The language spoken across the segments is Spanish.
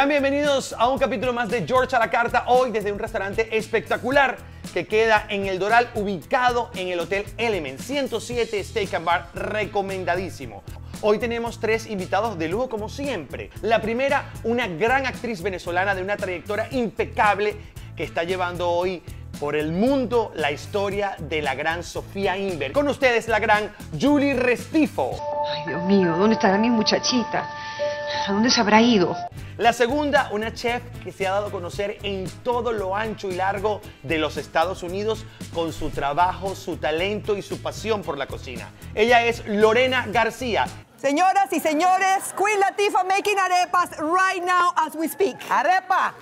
Sean bienvenidos a un capítulo más de George a la Carta, hoy desde un restaurante espectacular que queda en El Doral, ubicado en el Hotel Element 107 Steak and Bar, recomendadísimo. Hoy tenemos tres invitados de lujo como siempre. La primera, una gran actriz venezolana de una trayectoria impecable que está llevando hoy por el mundo la historia de la gran Sofía Inver. Con ustedes la gran Julie Restifo. Ay, Dios mío, ¿dónde estará mi muchachita? ¿A dónde se habrá ido? La segunda, una chef que se ha dado a conocer en todo lo ancho y largo de los Estados Unidos con su trabajo, su talento y su pasión por la cocina. Ella es Lorena García. Señoras y señores, Queen Latifah making arepas right now as we speak. ¡Arepa!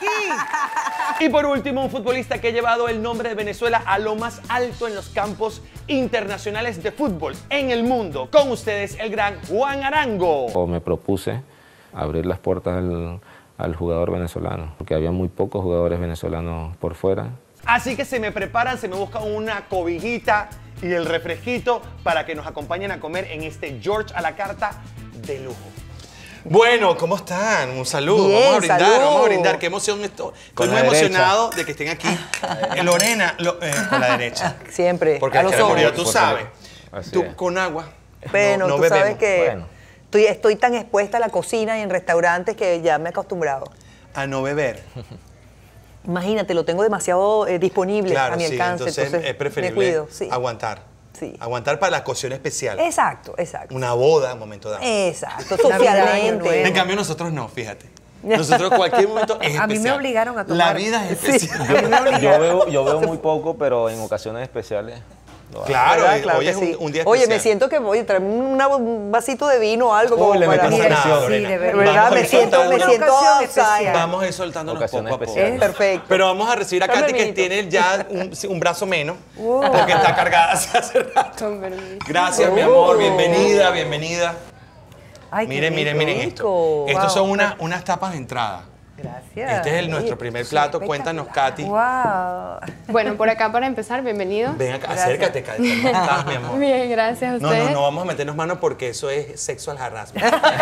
¡Aquí! Y por último, un futbolista que ha llevado el nombre de Venezuela a lo más alto en los campos internacionales de fútbol en el mundo. Con ustedes, el gran Juan Arango. Me propuse abrir las puertas al jugador venezolano, porque había muy pocos jugadores venezolanos por fuera. Así que se me preparan, se me buscan una cobijita y el refresquito para que nos acompañen a comer en este George a la Carta de lujo. Bueno, ¿cómo están? Un saludo. Bien, vamos a brindar, salud. vamos a brindar. Qué emoción esto. Estoy muy emocionado de que estén aquí. Lorena, con la derecha. Siempre, Porque a el los que ojos. murió, tú sabes. Así Tú es. con agua. Bueno, no tú bebemos. sabes que Bueno. estoy tan expuesta a la cocina y en restaurantes que ya me he acostumbrado. A no beber. Imagínate, lo tengo demasiado disponible Claro, a mi sí. alcance, Entonces es preferible me cuido, sí. aguantar. Sí. Aguantar para la ocasión especial. Exacto, exacto. Una boda, un momento dado. Exacto, Navidad, Año socialmente. Nuevo. En cambio, nosotros no, fíjate. Nosotros cualquier momento es especial. A mí me obligaron a tomar. La vida es especial. Yo veo muy poco, pero en ocasiones especiales lo hago. Claro, ¿Verdad? Claro hoy que es sí. un día especial. Oye, me siento que voy a traerme un vasito de vino o algo como le para... metes Mira, presión, sí, Lorena. de verdad. ¿Verdad? Vamos a Me ir siento soltando- ocasión outside. especial. Vamos a ir soltándonos Ocasiones poco a poco. especiales. Perfecto. Pero vamos a recibir a Dame Katy, que vinito. tiene ya un brazo menos, porque está cargada hace rato. Gracias, mi amor. Bienvenida, bienvenida. Ay, qué Miren, miren, rico. miren rico. esto. Estos Wow. son unas tapas de entrada. Gracias. Este es nuestro primer plato. Cuéntanos, Katy. Wow. Bueno, por acá para empezar, bienvenidos. Ven acá, acércate, Katy. ¿Cómo estás, mi amor? Bien, gracias a No, ustedes. no vamos a meternos manos porque eso es sexual harassment.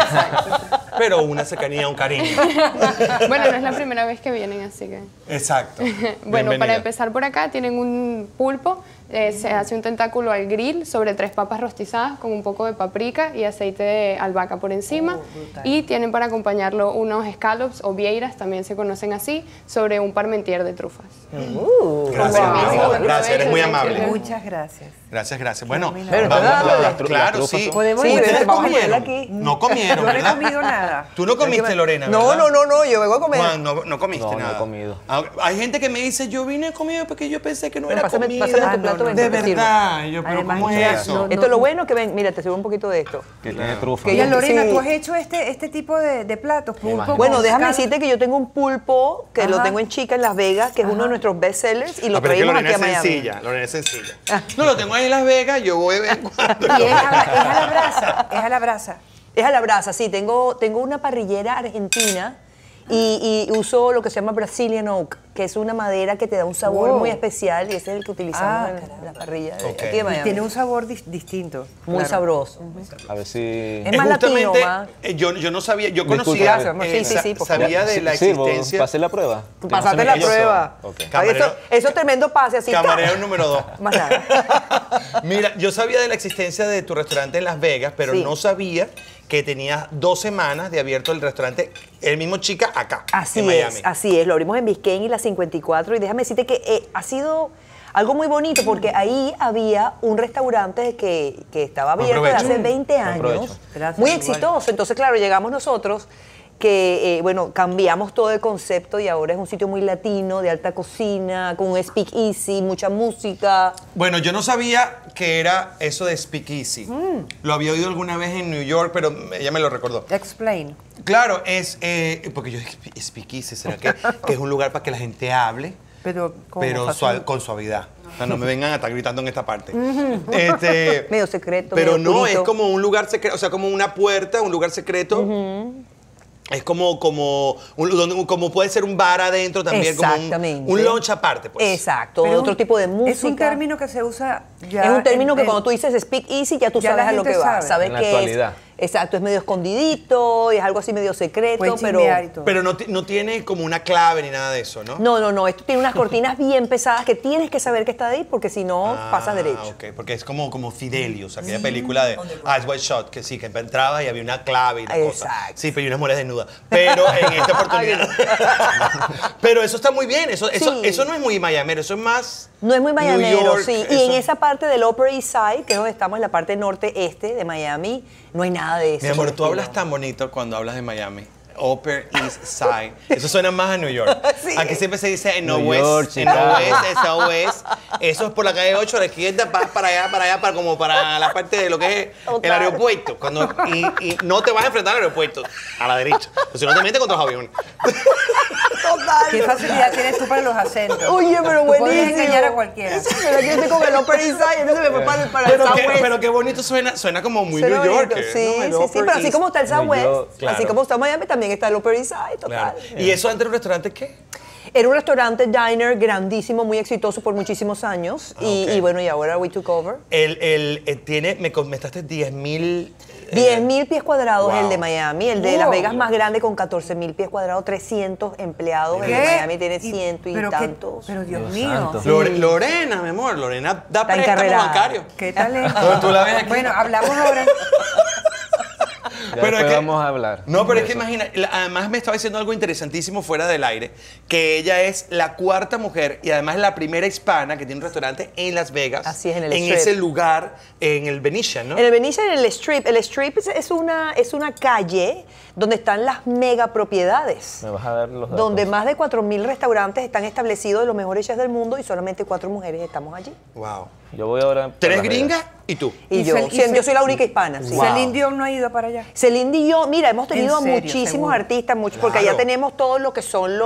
Pero una cercanía, un cariño. Bueno, no es la primera vez que vienen, así que... Exacto. Bueno, Bienvenida. para empezar por acá tienen un pulpo, se hace un tentáculo al grill sobre 3 papas rostizadas con un poco de paprika y aceite de albahaca por encima. Y tienen para acompañarlo unos scallops o vieiras, también se conocen así, sobre un parmentier de trufas. Gracias, mi Wow. amor. Gracias, eres muy amable. Muchas gracias. Gracias, gracias. Bueno, Pero, vamos ¿verdad? las claro, sí. Podemos Sí, ir. ¿Ustedes vamos a comieron? ponerla aquí. No comieron, Yo no he ¿verdad? comido nada. Tú no comiste, Lorena, No, ¿verdad? no, yo vengo a comer. Juan, no comiste No, no he nada. comido. Ah, hay gente que me dice, yo vine a comer porque yo pensé que no Bueno, era pásame comida. tu plato, ven, De te sirvo. verdad. Yo, pero Además, ¿cómo es ya, eso? no, Esto es lo bueno que ven, mira, te sirvo un poquito de esto. Que tiene trufa. Que Oye, yo- Lorena, sí. ¿tú has hecho este tipo de platos? Pulpo imagino. Bueno, con déjame escallops? decirte que yo tengo un pulpo que lo Ajá. tengo en Chica, en Las Vegas, que es uno de nuestros best sellers y lo Ah, pero es que traímos Lorena aquí a es Miami. sencilla. Lorena es sencilla. No, lo tengo ahí en Las Vegas, yo voy de vez en cuando. Y es a la brasa, es a la brasa. Es a la brasa, sí. Tengo una parrillera argentina y uso lo que se llama Brazilian Oak, que es una madera que te da un sabor Wow. muy especial y ese es el que utilizamos Ah, en caramba. la parrilla de Ok. aquí de Miami. Tiene un sabor distinto. Muy claro. sabroso. A ver si... Es más latino, justamente, más. yo no sabía, yo Disculpa, conocía, gracias, sí, por favor. sabía de la Sirvo, existencia. ¿pasé la prueba? Pasaste la ellos prueba. son. Ok. Ay, Camarero- eso es tremendo pase así. Camarero número 2. Más nada. Mira, yo sabía de la existencia de tu restaurante en Las Vegas, pero Sí. no sabía que tenías 2 semanas de abierto el restaurante, el mismo Chica, acá, Así en Miami. es, así es. Lo abrimos en Biscayne y la 54 y déjame decirte que ha sido algo muy bonito porque ahí había un restaurante que estaba Buen abierto desde provecho. hace 20 Buen años, provecho. Gracias, muy igual. exitoso. Entonces, claro, llegamos nosotros que, bueno, cambiamos todo el concepto y ahora es un sitio muy latino, de alta cocina, con un speak easy, mucha música. Bueno, yo no sabía que era eso de Speakeasy. Lo había oído alguna vez en New York, pero ella me lo recordó. Explain. Claro, es porque yo dije, Speakeasy, ¿será que es un lugar para que la gente hable? Pero, ¿cómo? Pero Fácil. con suavidad. O sea, no me vengan a estar gritando en esta parte. Medio secreto, Pero medio no, oscurito. es como un lugar secreto, o sea, como una puerta, un lugar secreto. Es como puede ser un bar adentro también, como Exactamente. un lunch aparte, pues. Exacto, Pero otro tipo de música. Es un término que se usa Ya es un término que en- cuando tú dices speak easy, ya tú ya sabes la a lo gente que va. sabe. Sabes En la que actualidad. exacto, es medio escondidito, y es algo así medio secreto, Puedes pero... chismear y todo. Pero no tiene como una clave ni nada de eso, ¿no? No, esto tiene unas cortinas bien pesadas que tienes que saber que está ahí porque si no pasas derecho. Ok, porque es como Fidelio, aquella película de Eyes Wide Shut, que sí, que entraba y había una clave y una cosa. Exacto. Sí, pero y unas mujeres desnudas. Pero en esta oportunidad. Pero eso está muy bien, eso no es muy mayamero, eso es más. No es muy New mayamero, York, sí. Y en esa parte del Upper East Side, que es donde estamos en la parte norte-este de Miami, no hay nada de eso. Mi amor, por el tú hablas estilo. tan bonito cuando hablas de Miami. Upper East Side. Eso suena más a New York. Sí. Aquí siempre se dice en New West, York, en Chicago. West. Eso es por la calle 8 a la izquierda, vas para allá, como para la parte de lo que es el Total. aeropuerto. Y no te vas a enfrentar al aeropuerto, a la derecha. Pues si no te metes contra los aviones. Total. ¿Qué facilidad tienes tú para los acentos? Oye, pero Tú buenísimo. puedes engañar a cualquiera. Pero aquí estoy con el Upper East Side, entonces me fue para el Southwest. Pero qué bonito suena como muy Suena New York. bonito. Sí, sí, pero así como está el New Southwest, York, claro. así como está Miami, también está el Upper East Side, total. ¿Y eso antes era un restaurante qué? Era un restaurante diner grandísimo, muy exitoso por muchísimos años. ok. Y bueno, y ahora we took over. Me comentaste 10.000. 10.000 pies cuadrados wow. el de Miami, el de Las Wow. Vegas más grande con 14.000 pies cuadrados, 300 empleados. El de Miami tiene ciento y pero tantos. Pero Dios Dios mío. santo. Lorena, mi amor, Lorena da Está préstamo encarrerada. bancario. ¿Qué talento? Pero tú la ves aquí. Bueno, hablamos ahora. Ya Pero después es que- vamos a hablar. No, pero de es que eso. imagina, además me estaba diciendo algo interesantísimo fuera del aire, que ella es la cuarta mujer y además la primera hispana que tiene un restaurante en Las Vegas. Así es, en el En Strip. ese lugar, en el Venetian, ¿no? En el Venetian, en el Strip. El Strip es una calle donde están las mega propiedades. Me vas a dar los datos. Donde más de 4.000 restaurantes están establecidos de los mejores chefs del mundo y solamente 4 mujeres estamos allí. Wow. Yo voy ahora. por 3 Las Vegas. gringas y tú. Y, Y yo, Cel- y sí, yo Cel- soy la única hispana. Sí. Wow. Celine Dion no ha ido para allá. Celine Dion, mira, hemos tenido En serio, muchísimos seguro. artistas, porque allá Claro. tenemos todo lo que son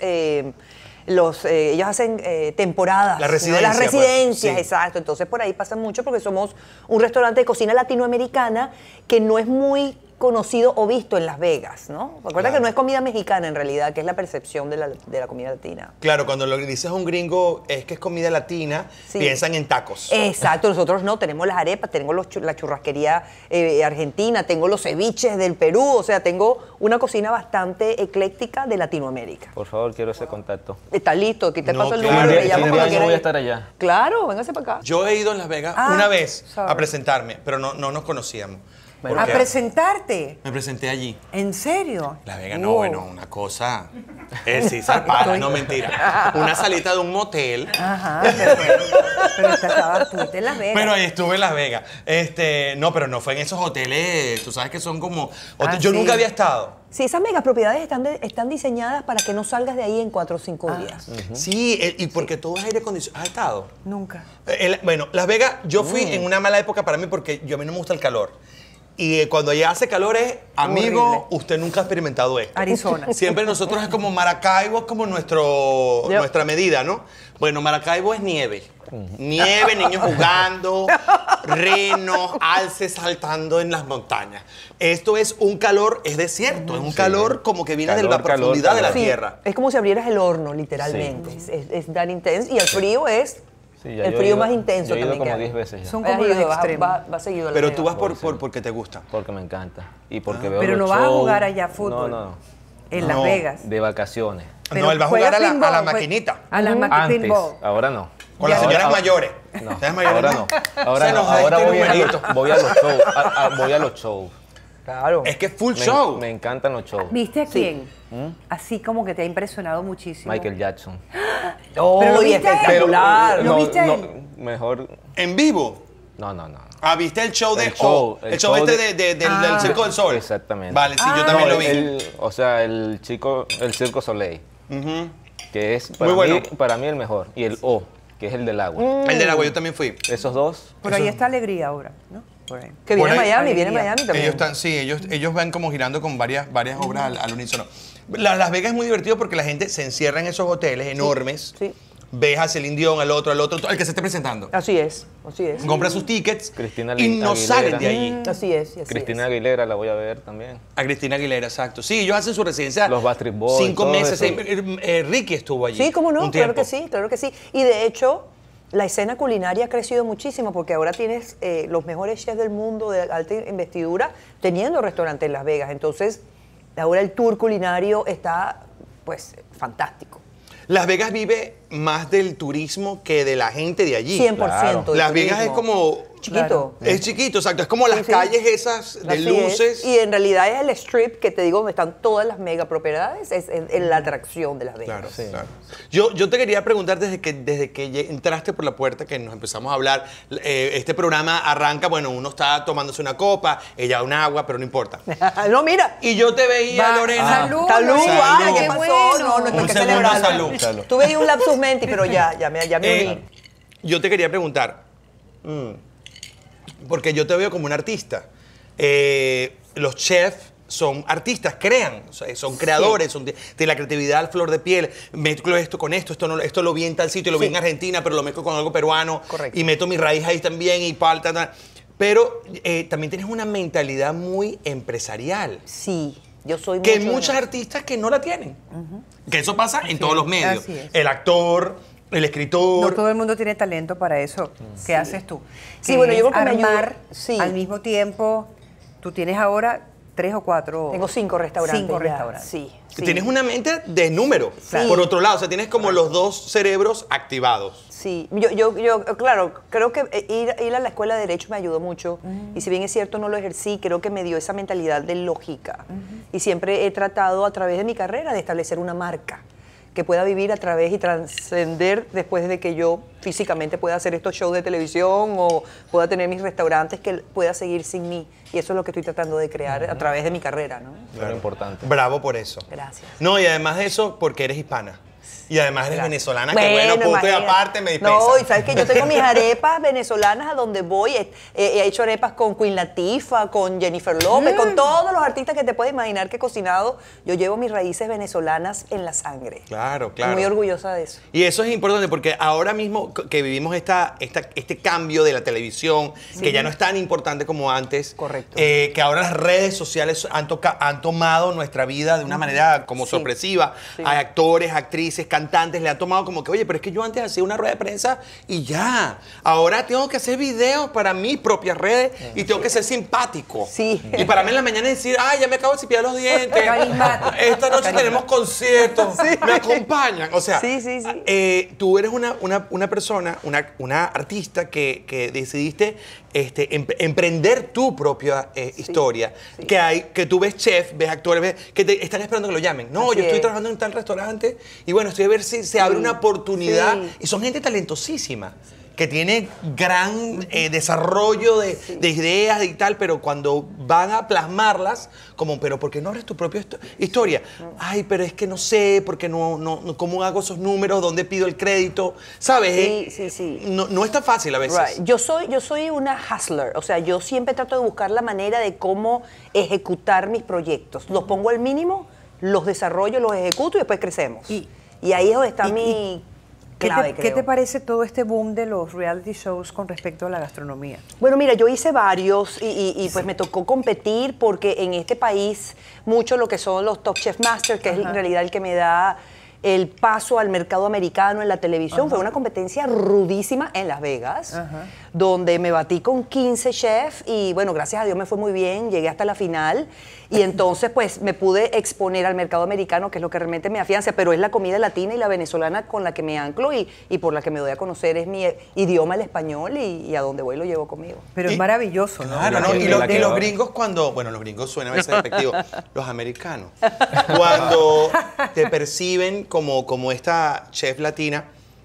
ellos hacen temporadas. La ¿no? residencia, Las pues, residencias, sí. exacto. Entonces por ahí pasa mucho porque somos un restaurante de cocina latinoamericana que no es muy conocido o visto en Las Vegas, ¿no? Recuerda Claro. que no es comida mexicana en realidad, que es la percepción de la comida latina. Claro, cuando lo dices a un gringo es que es comida latina, Sí. piensan en tacos. Exacto, nosotros no, tenemos las arepas, tenemos la churrasquería argentina, tengo los ceviches del Perú, o sea, tengo una cocina bastante ecléctica de Latinoamérica. Por favor, quiero ese contacto. ¿Estás listo? Aquí te No, paso el claro. número, Sí, me sí, llamas sí, cuando sí, quieras voy a ir. estar allá. Claro, véngase para acá. Yo he ido a Las Vegas Ah, una vez sorry. a presentarme, pero no nos conocíamos. A Porque presentarte. me presenté allí. ¿En serio? Las Vegas, no, Wow. bueno, una cosa. Sí, zarpada, no mentira. Una salita de un motel. Ajá, pero estabas tú en Las Vegas. Pero ahí estuve en Las Vegas. No, pero no fue en esos hoteles, tú sabes que son como. Yo sí. nunca había estado. Sí, esas megapropiedades están diseñadas para que no salgas de ahí en 4 o 5 días. Sí, y porque todo es aire acondicionado. ¿Has estado? Nunca. Bueno, Las Vegas, yo fui en una mala época para mí porque a mí no me gusta el calor. Y cuando allá hace calor es, amigo, Horrible. usted nunca ha experimentado esto. Arizona. Siempre nosotros es como Maracaibo, es como nuestra medida, ¿no? Bueno, Maracaibo es nieve. Nieve, niños jugando, renos, alces saltando en las montañas. Esto es un calor, es desierto, es un calor como que viene de la Calor, calor, profundidad de la calor. Sí, tierra. es como si abrieras el horno, literalmente. Es tan intenso. Y el frío es Sí, ya el yo he frío ido- más intenso yo he ido también. como que hay. 10 veces ya. Son Vas como los seguido, extremos. vas seguido a Las Pero tú Vegas. vas porque te gusta. Porque me encanta. Y porque veo Pero los no vas a shows. jugar allá fútbol. No. En No. Las Vegas. De vacaciones. No, él va a juega jugar a la pinball, pues. maquinita. A las Antes. pinball. Ahora no. Con las Ahora- señoras ahora- mayores. No, Señoras mayores. ahora no. Ahora Se no. nos da Ahora este voy a numerito. voy a los shows. Voy a los shows. Claro. Es que es full show. Me encantan los shows. ¿Viste a quién? Así como que te ha impresionado muchísimo. Michael Jackson. Oh, Pero lo y viste a él. espectacular. ¿Lo viste a él? Mejor. En vivo. No. Ah, ¿viste el show de El show, el el show show este del Circo del Sol? Exactamente. Vale, sí, yo también No, lo vi. el Circo Soleil. Que es Muy bueno. para mí el mejor. Y el O, que es el del agua. El del agua, yo también fui. Esos dos. Por ahí está Alegría ahora, ¿no? Por ahí. Que viene a Por ahí- Miami, viene a Alegría. Miami también. Ellos están, sí, ellos van como girando con varias obras al unísono. Las Vegas es muy divertido porque la gente se encierra en esos hoteles enormes. sí. Ves a Celine Dion, al otro, al que se esté presentando. Así es, así es. Compra sus tickets Cristina y no Aguilera. salen de allí. Así es, y así Cristina es. Aguilera la voy a ver también. A Cristina Aguilera, exacto. Sí, ellos hacen su residencia. Los Backstreet Boys, 5 todo meses. eso. Ricky estuvo allí. Sí, cómo no, un claro tiempo. que sí, claro que sí. Y de hecho, La escena culinaria ha crecido muchísimo porque ahora tienes los mejores chefs del mundo de alta investidura teniendo restaurantes en Las Vegas. Entonces, ahora el tour culinario está, pues, fantástico. Las Vegas vive más del turismo que de la gente de allí. 100% Claro. Las Vegas es como... chiquito. Es chiquito, exacto. Es como las Sí. calles esas de Así luces. es. Y en realidad es el strip que te digo donde están todas las mega propiedades, es en la atracción de Las Vegas. Claro, claro. Yo te quería preguntar desde que entraste por la puerta, que nos empezamos a hablar, este programa arranca, bueno, uno está tomándose una copa, ella un agua, pero no importa. No, mira. Y yo te veía, Lorena. Salud, Salud, Lorena, vale, ¿qué qué pasó? bueno. No, hay Un que segundo, celebrarlo. salud. Tuve ahí un lapsus menti, pero ya me uní. Yo te quería preguntar, porque yo te veo como un artista. Los chefs son artistas, crean, o sea, son creadores, de la creatividad al flor de piel. Mezclo esto con esto, esto lo vi en tal sitio, lo vi en Argentina, pero lo mezclo con algo peruano. Correcto. Y meto mi raíz ahí también y falta. Pero también tienes una mentalidad muy empresarial. Sí, yo soy Que hay mucho de- muchos artistas que no la tienen. Que eso pasa en todos los medios. así es. El actor, el escritor. No todo el mundo tiene talento para eso. ¿Qué haces tú? Sí, bueno, yo Es creo que me armar ayuda- sí. al mismo tiempo. Tú tienes ahora 3 o 4. Tengo 5 restaurantes. 5 ya. restaurantes. Sí, sí. Tienes una mente de número. Sí. Por otro lado, o sea, tienes como los dos cerebros activados. Sí, yo claro, creo que ir a la escuela de Derecho me ayudó mucho. Y si bien es cierto, no lo ejercí, creo que me dio esa mentalidad de lógica. Y siempre he tratado a través de mi carrera de establecer una marca que pueda vivir a través y trascender después de que yo físicamente pueda hacer estos shows de televisión o pueda tener mis restaurantes, que pueda seguir sin mí. Y eso es lo que estoy tratando de crear a través de mi carrera, ¿no? Claro, importante. Bravo por eso. Gracias. No, y además de eso, porque eres hispana. Y además eres Gracias. venezolana, que bueno, punto y imagínate. aparte me dispensa. No, y sabes que yo tengo mis arepas venezolanas a donde voy. He hecho arepas con Queen Latifah, con Jennifer López, con todos los artistas que te puedes imaginar que he cocinado. Yo llevo mis raíces venezolanas en la sangre. Claro, Estoy claro. muy orgullosa de eso. Y eso es importante porque ahora mismo que vivimos este cambio de la televisión, que ya no es tan importante como antes. Correcto. Que ahora las redes sociales han tomado nuestra vida de una manera como Sí. sorpresiva. Sí. Hay actores, actrices, cantantes, le ha tomado como que, oye, pero es que yo antes hacía una rueda de prensa y ya. Ahora tengo que hacer videos para mis propias redes y tengo que ser simpático. Sí. Y para mí en la mañana decir, ay, ya me acabo de cepillar los dientes. Carismático. Esta noche tenemos conciertos. Me acompañan. O sea, Sí, sí, sí. tú eres una persona, una artista que decidiste emprender tu propia historia. sí. Que tú ves chef, ves actores, que te están esperando que lo llamen. No, Así yo estoy es. trabajando en tal restaurante y bueno, estoy a ver si se abre una oportunidad. sí. Y son gente talentosísima, que tiene gran desarrollo de ideas y tal, pero cuando van a plasmarlas, como, pero ¿por qué no abres tu propia historia? Ay, pero es que no sé, porque no, ¿cómo hago esos números? ¿Dónde pido el crédito? ¿Sabes? Sí. No es tan fácil a veces. Right. Yo soy una hustler, o sea, yo siempre trato de buscar la manera de cómo ejecutar mis proyectos. Los pongo al mínimo, los desarrollo, los ejecuto y después crecemos. Y ahí es donde está mi clave, ¿Qué creo. te parece todo este boom de los reality shows con respecto a la gastronomía? Bueno, mira, yo hice varios y pues me tocó competir porque en este país mucho lo que son los Top Chef Masters, que es en realidad el que me da el paso al mercado americano en la televisión, fue una competencia rudísima en Las Vegas, donde me batí con 15 chefs y bueno, gracias a Dios me fue muy bien, llegué hasta la final y entonces pues me pude exponer al mercado americano, que es lo que realmente me afianza, pero es la comida latina y la venezolana con la que me anclo y por la que me doy a conocer, es mi idioma, el español, y a donde voy lo llevo conmigo. Pero Y- es maravilloso, ¿no? Claro, La ¿no? que- Y la que los va. gringos cuando, bueno, los gringos suenan a veces despectivos, los americanos, cuando te perciben como esta chef latina,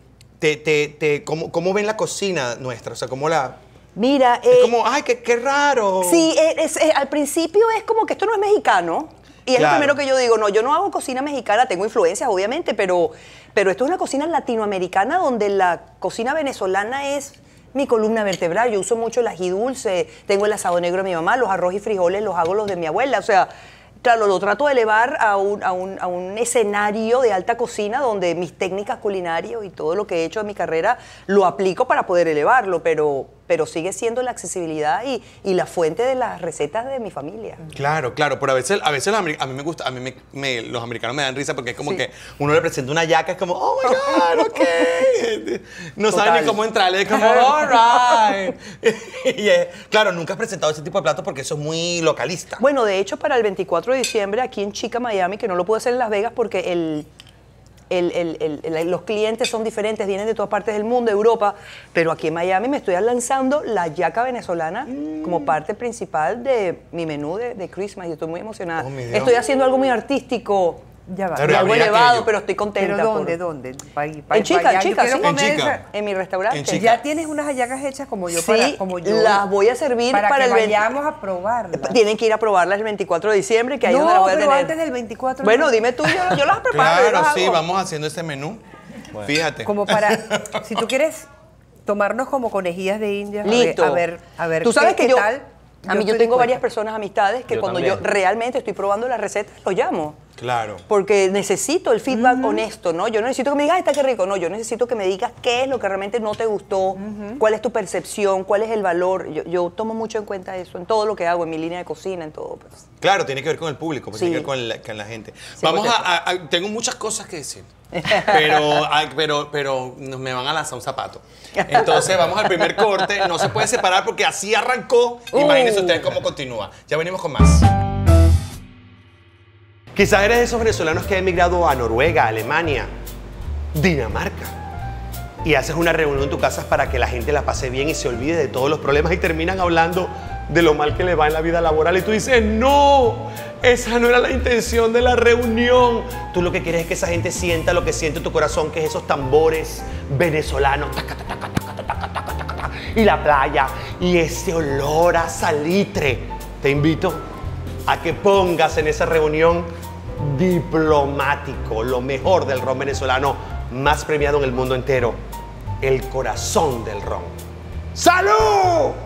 ¿cómo ven la cocina nuestra? O sea, ¿cómo la...? Mira, Es como, ay, qué raro. sí, al principio es como que esto no es mexicano. Y es Claro. lo primero que yo digo, no, yo no hago cocina mexicana, tengo influencias, obviamente, pero esto es una cocina latinoamericana donde la cocina venezolana es mi columna vertebral. Yo uso mucho el ají dulce, tengo el asado negro de mi mamá, los arroz y frijoles los hago los de mi abuela. O sea, claro, lo trato de elevar a un escenario de alta cocina donde mis técnicas culinarias y todo lo que he hecho en mi carrera lo aplico para poder elevarlo, pero pero sigue siendo la accesibilidad y la fuente de las recetas de mi familia. Claro, claro, pero a veces a mí me gusta, los americanos me dan risa porque es como que uno le presenta una yaca, es como, oh my God, ok. No saben ni cómo entrarle, es como, all right. Y claro, nunca has presentado ese tipo de platos porque eso es muy localista. Bueno, de hecho, para el 24 de diciembre, aquí en Chica, Miami, que no lo pude hacer en Las Vegas porque los clientes son diferentes, vienen de todas partes del mundo, Europa, pero aquí en Miami me estoy lanzando la yaca venezolana como parte principal de mi menú de Christmas y estoy muy emocionada. Oh, mi Dios. Estoy haciendo algo muy artístico, Ya va. Pero algo habría elevado, que- pero estoy contenta. ¿Pero dónde? por- ¿Dónde? En Chica, Yo Chica, quiero sí. comer En Chica. esa- En mi restaurante. En Chica. Ya tienes unas hallacas hechas como yo, Sí, como yo. las voy a servir para para que el 20. vayamos a probarlas. Tienen que ir a probarlas el 24 de diciembre, que ahí es donde No, las voy a pero tener. antes del 24. Bueno, dime tú, yo las preparo. yo Claro, las sí, hago. vamos haciendo este menú. Fíjate. Como para, si tú quieres tomarnos como conejillas de India, Listo. a ver Tú sabes qué que yo, tal. a mí yo estoy tengo varias dispuesta. personas, amistades, que Yo cuando también. yo realmente estoy probando las recetas, los llamo. Claro. Porque necesito el feedback honesto, ¿no? Yo no necesito que me digas, "Ay, está qué rico". No, yo necesito que me digas qué es lo que realmente no te gustó, cuál es tu percepción, cuál es el valor. Yo tomo mucho en cuenta eso en todo lo que hago, en mi línea de cocina, en todo. Pues. Claro, tiene que ver con el público, pues Sí. tiene que ver con la gente. 100%. Vamos tengo muchas cosas que decir, pero me van a lanzar un zapato. Entonces vamos al primer corte, no se puede separar porque así arrancó. Imagínense ustedes cómo continúa. Ya venimos con más. Quizás eres de esos venezolanos que han emigrado a Noruega, Alemania, Dinamarca. Y haces una reunión en tu casa para que la gente la pase bien y se olvide de todos los problemas y terminan hablando de lo mal que le va en la vida laboral. Y tú dices, no, esa no era la intención de la reunión. Tú lo que quieres es que esa gente sienta lo que siente tu corazón, que es esos tambores venezolanos. Taca, taca, taca, taca, taca, taca, taca, taca, y la playa y ese olor a salitre. Te invito a que pongas en esa reunión diplomático, lo mejor del ron venezolano, más premiado en el mundo entero, el corazón del ron. ¡Salud!